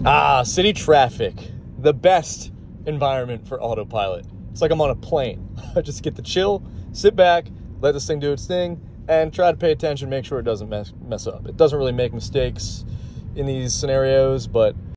City traffic, the best environment for autopilot. It's like I'm on a plane. I just get to chill, sit back, let this thing do its thing, and try to pay attention, make sure it doesn't mess up. It doesn't really make mistakes in these scenarios, but